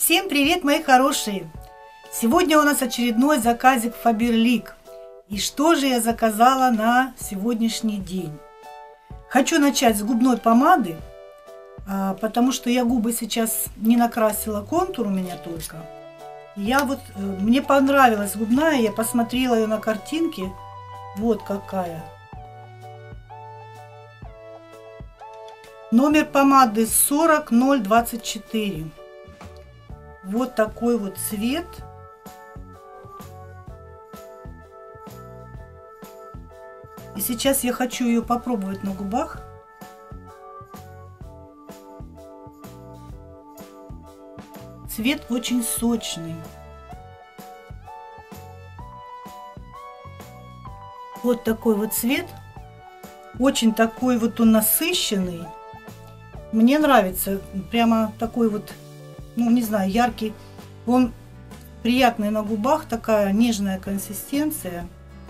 Всем привет, мои хорошие! Сегодня у нас очередной заказик Faberlic. И что же я заказала на сегодняшний день? Хочу начать с губной помады, потому что я губы сейчас не накрасила, контур у меня только. Мне понравилась губная, я посмотрела ее на картинке. Вот какая. Номер помады 40024. Вот такой вот цвет. И сейчас я хочу ее попробовать на губах. Цвет очень сочный. Вот такой вот цвет. Очень такой вот он насыщенный. Мне нравится. Прямо такой вот, ну не знаю, яркий. Он приятный на губах. Такая нежная консистенция.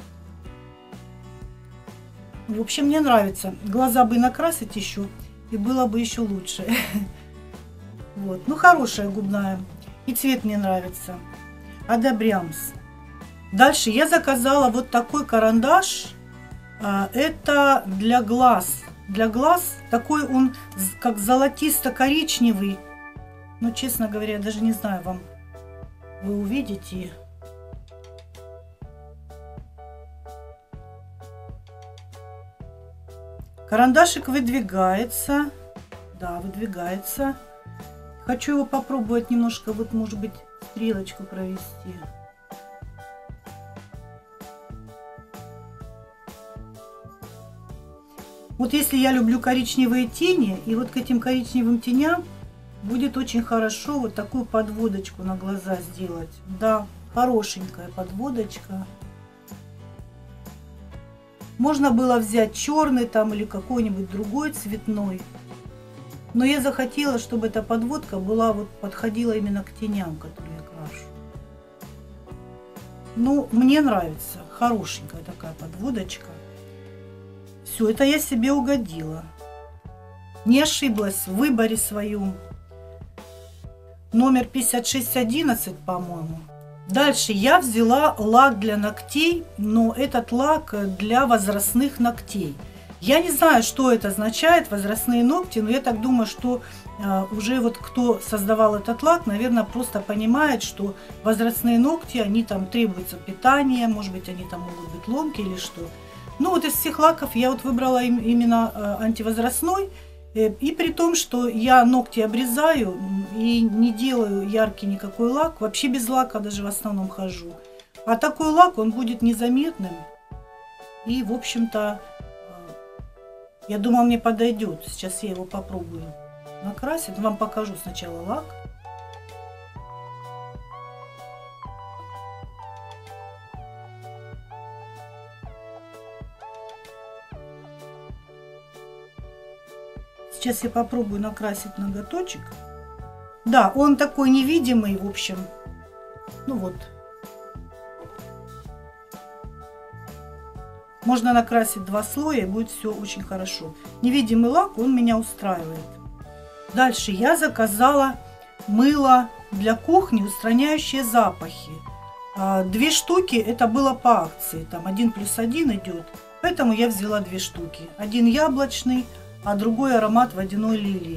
В общем, мне нравится. Глаза бы накрасить еще, и было бы еще лучше. Вот. Ну, хорошая губная. И цвет мне нравится. Одобрямс. Дальше я заказала вот такой карандаш. Это для глаз. Для глаз такой он как золотисто-коричневый. Ну, честно говоря, даже не знаю, вы увидите. Карандашик выдвигается. Да, выдвигается. Хочу его попробовать немножко, вот может быть, стрелочку провести. Вот если я люблю коричневые тени, и вот к этим коричневым теням будет очень хорошо вот такую подводочку на глаза сделать. Да, хорошенькая подводочка. Можно было взять черный там или какой-нибудь другой цветной. Но я захотела, чтобы эта подводка была вот подходила именно к теням, которые я крашу. Ну, мне нравится. Хорошенькая такая подводочка. Все, это я себе угодила. Не ошиблась в выборе своем. Номер 5611, по-моему. Дальше я взяла лак для ногтей, но этот лак для возрастных ногтей. Я не знаю, что это означает, возрастные ногти, но я так думаю, что уже вот кто создавал этот лак, наверное, просто понимает, что возрастные ногти, они там требуются питания, может быть, они там могут быть ломкие или что. Ну вот из всех лаков я вот выбрала именно антивозрастной. И при том, что я ногти обрезаю и не делаю яркий никакой лак, вообще без лака даже в основном хожу. А такой лак, он будет незаметным. И, в общем-то, я думаю, мне подойдет. Сейчас я его попробую накрасить. Вам покажу сначала лак. Сейчас я попробую накрасить ноготочек. Да, он такой невидимый, в общем. Ну вот. Можно накрасить 2 слоя, и будет все очень хорошо. Невидимый лак, он меня устраивает. Дальше я заказала мыло для кухни, устраняющее запахи. 2 штуки, это было по акции. Там 1+1 идет. Поэтому я взяла 2 штуки. Один яблочный, а другой аромат водяной лилии.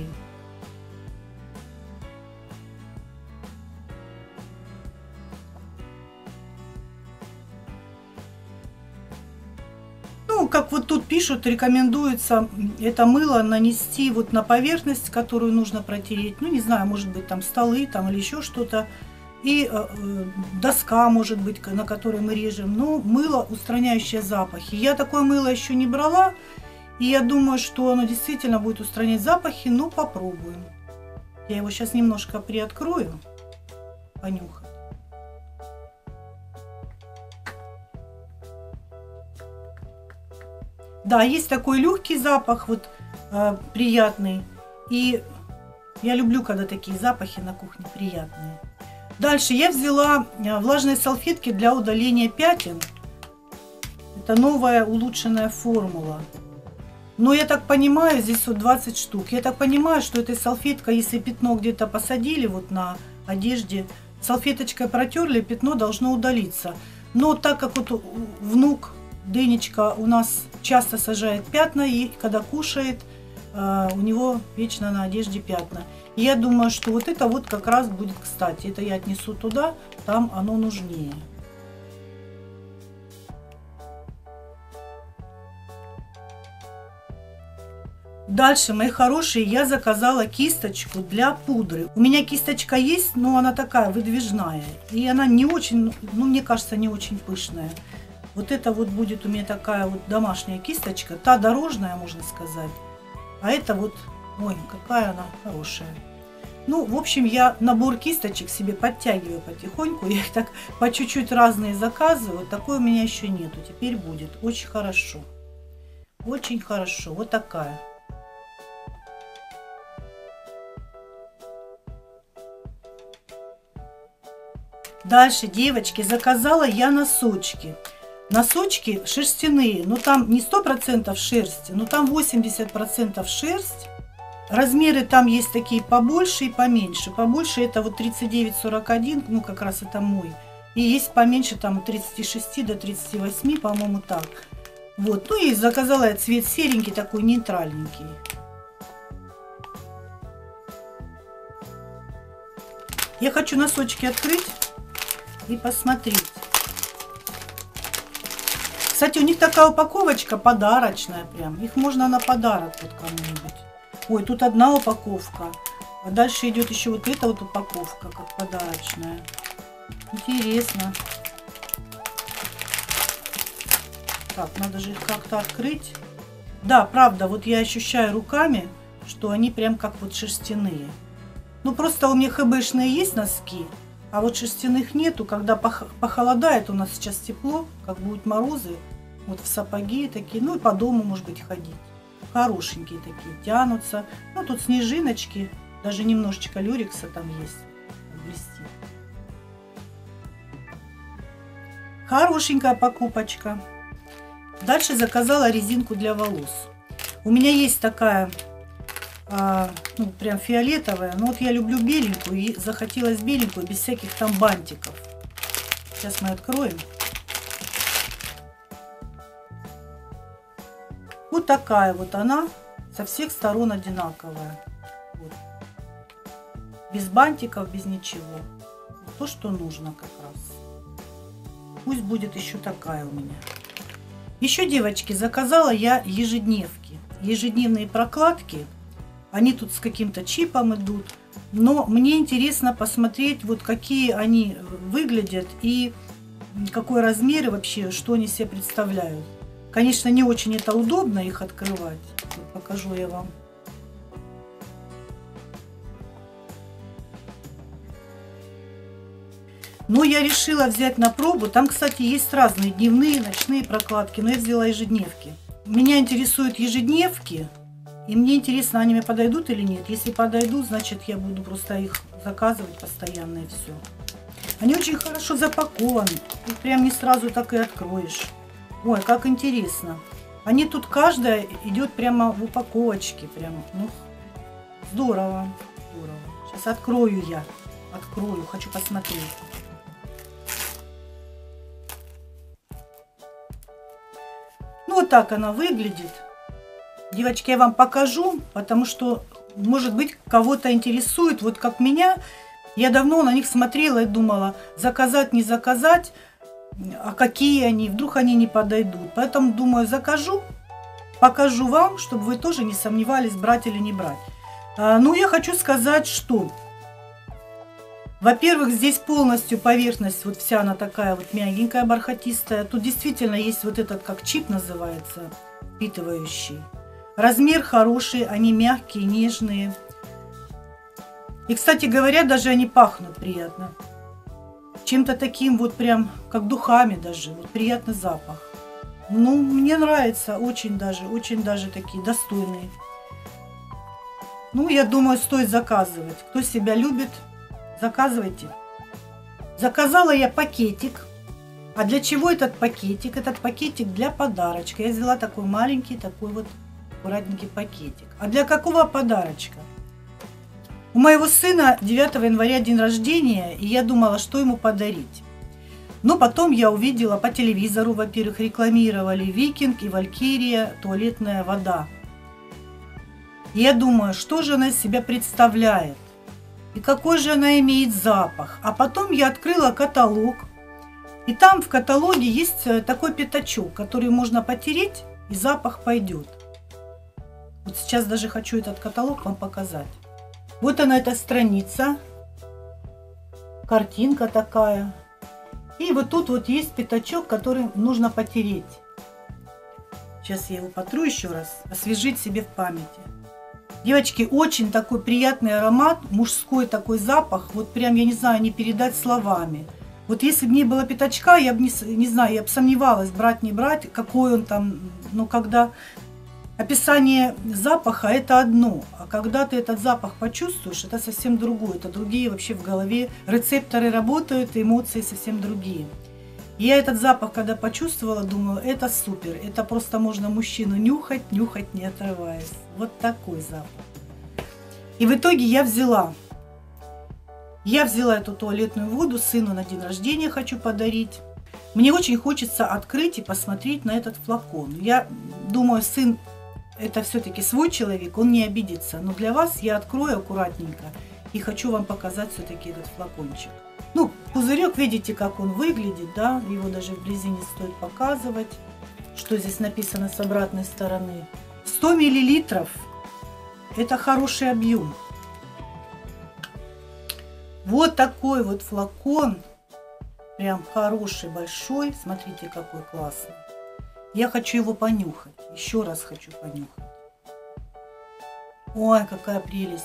Ну, как вот тут пишут, рекомендуется это мыло нанести вот на поверхность, которую нужно протереть. Ну, не знаю, может быть, там столы там или еще что-то. И доска, может быть, на которой мы режем. Но мыло, устраняющее запахи. Я такое мыло еще не брала. И я думаю, что оно действительно будет устранять запахи, но попробуем. Я его сейчас немножко приоткрою, понюхать. Да, есть такой легкий запах, вот приятный. И я люблю, когда такие запахи на кухне приятные. Дальше я взяла влажные салфетки для удаления пятен. Это новая улучшенная формула. Но я так понимаю, здесь вот 20 штук. Я так понимаю, что этой салфеткой, если пятно где-то посадили вот на одежде. Салфеточкой протерли, пятно должно удалиться. Но так как вот внук Денечка у нас часто сажает пятна, и когда кушает, у него вечно на одежде пятна. И я думаю, что вот это вот как раз будет кстати. Это я отнесу туда, там оно нужнее. Дальше, мои хорошие, я заказала кисточку для пудры. У меня кисточка есть, но она такая выдвижная. И она не очень, ну, мне кажется, не очень пышная. Вот это вот будет у меня такая вот домашняя кисточка. Та дорожная, можно сказать. А это вот, ой, какая она хорошая. Ну, в общем, я набор кисточек себе подтягиваю потихоньку. Я их так по чуть-чуть разные заказываю. Такой у меня еще нету. Теперь будет. Очень хорошо. Очень хорошо. Вот такая. Дальше, девочки, заказала я носочки. Носочки шерстяные, но там не 100% шерсти, но там 80% шерсть. Размеры там есть такие побольше и поменьше. Побольше это вот 39-41, ну как раз это мой. И есть поменьше, там 36 до 38, по-моему, так. Вот, ну и заказала я цвет серенький, такой нейтральненький. Я хочу носочки открыть и посмотреть. Кстати, у них такая упаковочка подарочная прям. Их можно на подарок вот кому-нибудь. Ой, тут одна упаковка. А дальше идет еще вот эта вот упаковка, как подарочная. Интересно. Так, надо же их как-то открыть. Да, правда, вот я ощущаю руками, что они прям как вот шерстяные. Ну, просто у меня хэбэшные есть носки. А вот шерстяных нету, когда похолодает, у нас сейчас тепло, как будут морозы, вот в сапоги такие, ну и по дому, может быть, ходить. Хорошенькие такие, тянутся. Ну, тут снежиночки, даже немножечко люрекса там есть, блестит. Хорошенькая покупочка. Дальше заказала резинку для волос. У меня есть такая... ну, прям фиолетовая. Но вот я люблю беленькую, и захотелось беленькую, без всяких там бантиков. Сейчас мы откроем. Вот такая вот она, со всех сторон одинаковая. Вот. Без бантиков, без ничего. Вот то, что нужно как раз. Пусть будет еще такая у меня. Еще, девочки, заказала я ежедневки. Ежедневные прокладки. Они тут с каким-то чипом идут. Но мне интересно посмотреть, вот какие они выглядят и какой размер и вообще, что они себе представляют. Конечно, не очень это удобно их открывать. Вот покажу я вам. Но я решила взять на пробу. Там, кстати, есть разные дневные, ночные прокладки. Но я взяла ежедневки. Меня интересуют ежедневки. И мне интересно, они мне подойдут или нет. Если подойдут, значит, я буду просто их заказывать постоянно и все. Они очень хорошо запакованы. Их прям не сразу так и откроешь. Ой, как интересно. Они тут каждая идет прямо в упаковочке. Прям, ну, здорово. Здорово. Сейчас открою я. Открою, хочу посмотреть. Ну, вот так она выглядит. Девочки, я вам покажу, потому что, может быть, кого-то интересует. Вот как меня, я давно на них смотрела и думала, заказать, не заказать, а какие они, вдруг они не подойдут. Поэтому, думаю, закажу, покажу вам, чтобы вы тоже не сомневались, брать или не брать. Ну, я хочу сказать, что, во-первых, здесь полностью поверхность, вот вся она такая вот мягенькая, бархатистая. Тут действительно есть вот этот, как чип называется, впитывающий. Размер хороший, они мягкие, нежные. И, кстати говоря, даже они пахнут приятно. Чем-то таким вот прям, как духами даже. Вот приятный запах. Ну, мне нравится, очень даже такие достойные. Ну, я думаю, стоит заказывать. Кто себя любит, заказывайте. Заказала я пакетик. А для чего этот пакетик? Этот пакетик для подарочка. Я взяла такой маленький, такой вот аккуратненький пакетик. А для какого подарочка? У моего сына 9 января день рождения, и я думала, что ему подарить. Но потом я увидела по телевизору, во-первых, рекламировали Викинг и Валькирия туалетная вода. И я думаю, что же она из себя представляет, и какой же она имеет запах. А потом я открыла каталог, и там в каталоге есть такой пятачок, который можно потереть, и запах пойдет. Вот сейчас даже хочу этот каталог вам показать. Вот она, эта страница, картинка такая. И вот тут вот есть пятачок, который нужно потереть. Сейчас я его потру еще раз, освежить себе в памяти. Девочки, очень такой приятный аромат, мужской такой запах, вот прям, я не знаю, не передать словами. Вот если бы не было пятачка, я бы не знаю, я бы сомневалась, брать, не брать, какой он там, но когда описание запаха это одно, а когда ты этот запах почувствуешь, это совсем другое, это другие вообще в голове рецепторы работают, и эмоции совсем другие. И я этот запах, когда почувствовала, думаю, это супер, это просто можно мужчину нюхать, нюхать не отрываясь. Вот такой запах. И в итоге я взяла эту туалетную воду, сыну на день рождения хочу подарить. Мне очень хочется открыть и посмотреть на этот флакон. Я думаю, сын это все-таки свой человек, он не обидится. Но для вас я открою аккуратненько и хочу вам показать все-таки этот флакончик. Ну, пузырек, видите, как он выглядит, да? Его даже вблизи не стоит показывать, что здесь написано с обратной стороны. 100 миллилитров. Это хороший объем. Вот такой вот флакон. Прям хороший, большой. Смотрите, какой классный. Я хочу его понюхать. Еще раз хочу понюхать. Ой, какая прелесть.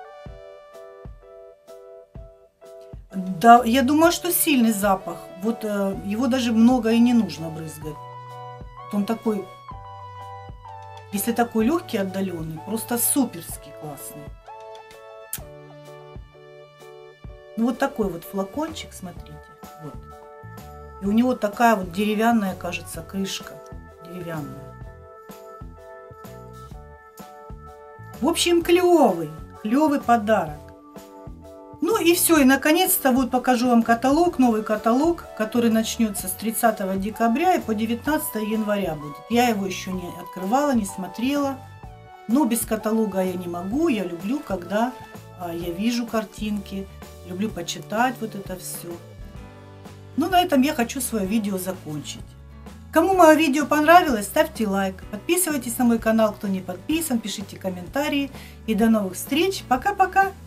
Да, я думаю, что сильный запах. Вот его даже много и не нужно брызгать. Он такой, если такой легкий, отдаленный, просто суперски классный. Ну, вот такой вот флакончик, смотрите. Вот. И у него такая вот деревянная, кажется, крышка. Деревянная. В общем, клевый подарок. Ну и все, и наконец-то вот покажу вам каталог, новый каталог, который начнется с 30 декабря и по 19 января будет. Я его еще не открывала, не смотрела, но без каталога я не могу. Я люблю, когда я вижу картинки, люблю почитать вот это все. Ну, на этом я хочу свое видео закончить. Кому мое видео понравилось, ставьте лайк, подписывайтесь на мой канал, кто не подписан, пишите комментарии. И до новых встреч. Пока-пока!